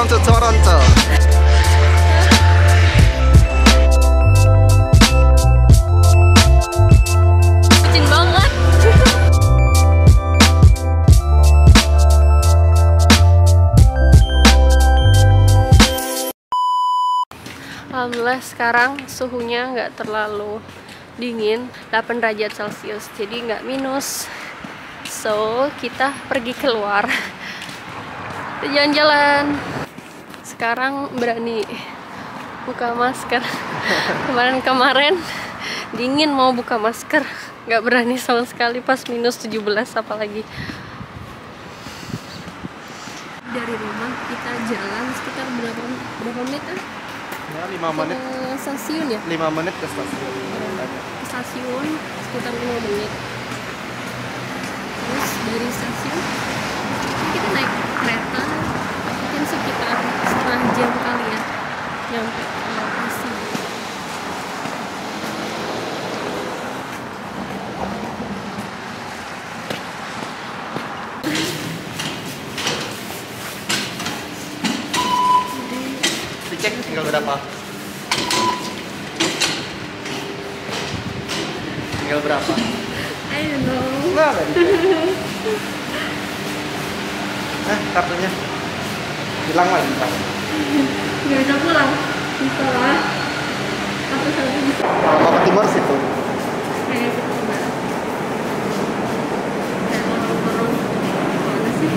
Welcome to Toronto. Bucin banget. Alhamdulillah sekarang suhunya nggak terlalu dingin, 8 derajat Celcius, jadi nggak minus. So kita pergi keluar, jalan-jalan. Sekarang berani buka masker. Kemarin dingin mau buka masker, nggak berani sama sekali pas minus 17 apalagi. Dari rumah kita jalan sekitar berapa menit kan? Ya, 5 menit. Ke stasiun ya? 5 menit ke stasiun. Ke stasiun sekitar 5 menit. Terus dari stasiun kita naik kereta mungkin sekitar setengah jam kali ya nyampe ke lokasi. Dicek tinggal berapa? Tinggal berapa? I don't know. Nggak dicek. Kartunya hilang lagi Pak. Nggak bisa pulang. Bisa lah. Aku selalu bisa. Kalau mau ke timur situ. Kayak gitu enggak. Kayak orang-orang mana sih?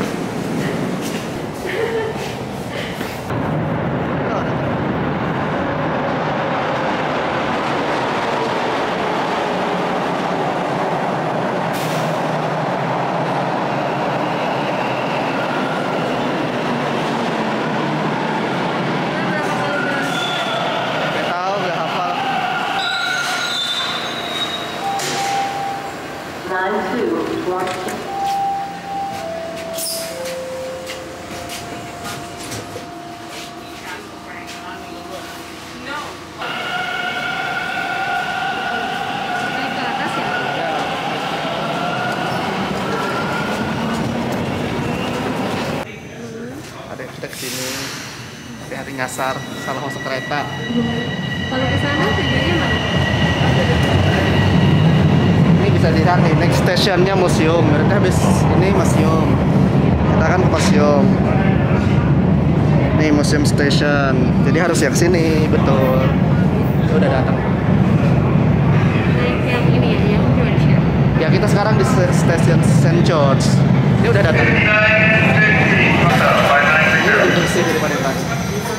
Nggak tahu, nggak hafal. Naik ke atas ya? Ada kita kesini. Hati-hati nyasar, salah masuk kereta. Kalau ke sana tujuannya mana? Ini bisa dilihat nih, next stationnya museum. Berarti habis ini museum. Kita kan ke museum. Nih museum station. Jadi harus yang sini, betul. Itu udah datang. Naik yang ini ya, yang George ya? Ya kita sekarang di stasiun St. George. Ini udah datang. Ini lebih bersih daripada yang tadi.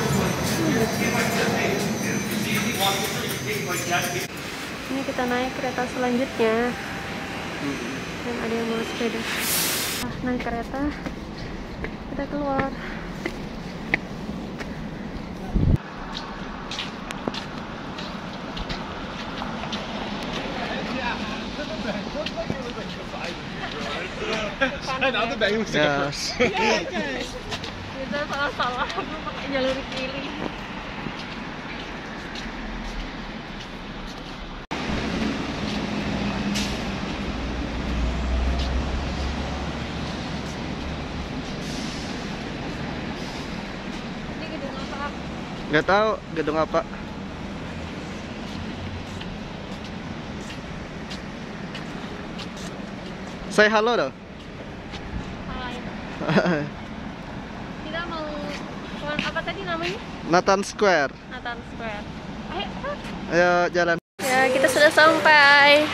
Ini kita naik kereta selanjutnya. Dan ada yang bawa sepeda. Naik kereta, kita keluar. Yes. Kita salah-salah, belum pakai jalur kiri. Ini gedung apa? Nggak tahu gedung apa. Say halo dong. Hai. Kita mau apa tadi namanya? Nathan Square. Nathan Square. Ayo. Ayo jalan. Ya, kita sudah sampai.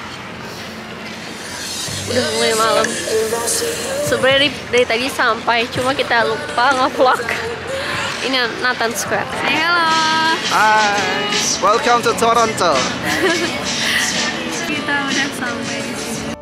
Udah mulai malam. Sebenarnya dari tadi sampai, cuma kita lupa nge-vlog. Ini Nathan Square. Say hello. Hi. Welcome to Toronto. Kita udah sampai di sini.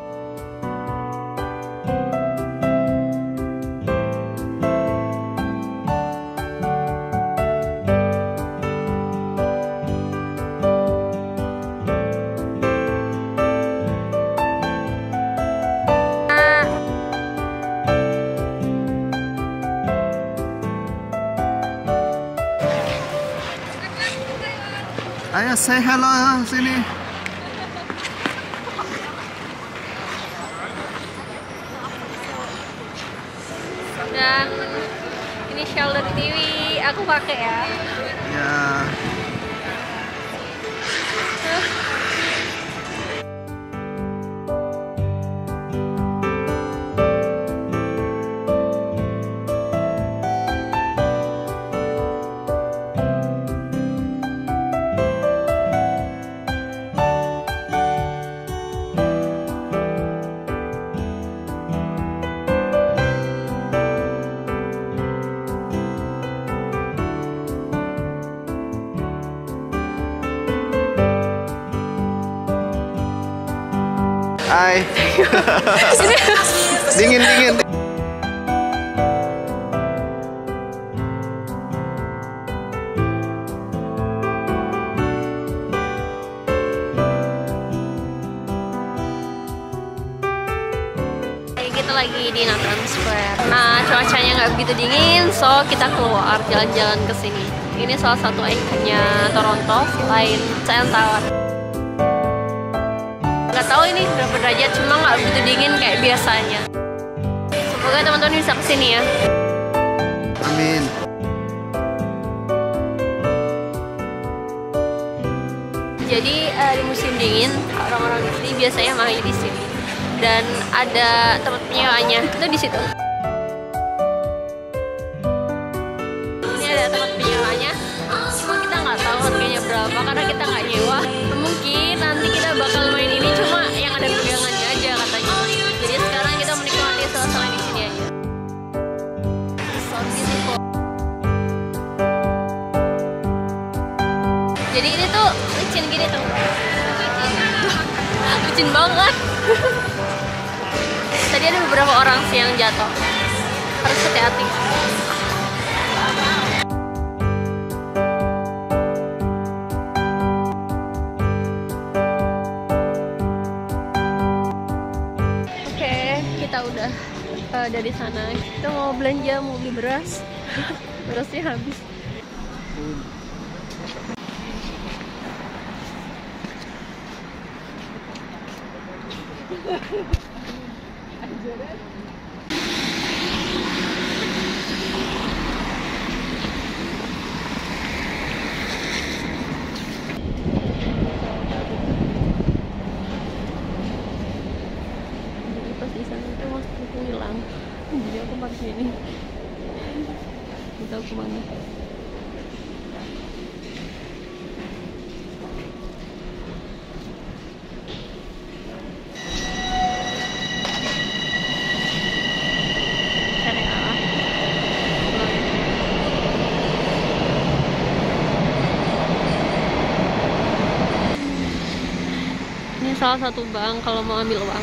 Ayo say hello sini. Dan ini Ini shawl dari TV, aku pakai ya. Ya. Hai. Dingin, dingin. Kita lagi di Nathan Square. Nah, cuacanya nggak begitu dingin, so kita keluar jalan-jalan ke sini. Ini salah satu ikonnya Toronto selain CN Tower. Nggak tahu ini berapa derajat, cuma nggak begitu dingin kayak biasanya. Semoga teman-teman bisa kesini ya. Amin. Jadi di musim dingin orang-orang di sini biasanya main di sini dan ada tempat penyewanya itu di situ. Ini ada tempat penyewanya, cuma kita nggak tahu harganya berapa karena kita nggak nyewa. Mungkin nanti kita bakal main ini cuma yang ada pegangannya aja katanya. Jadi sekarang kita menikmati suasana di sini aja. So beautiful. Jadi ini tuh licin gini tuh. Licin banget. Tadi ada beberapa orang sih yang jatuh. Harus hati-hati. Oke, kita udah dari sana. Kita mau belanja, mau beli beras. Berasnya habis. Pas di sana tuh mas aku hilang, jadi aku pakai ini. Kita kemana? Ini salah satu bank kalau mau ambil uang.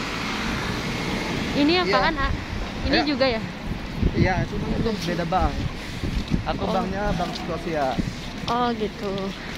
Ini apaan, A? Ini Ya. juga ya? Iya, cuma itu beda bank. Aku banknya Bank Scotia. Oh gitu.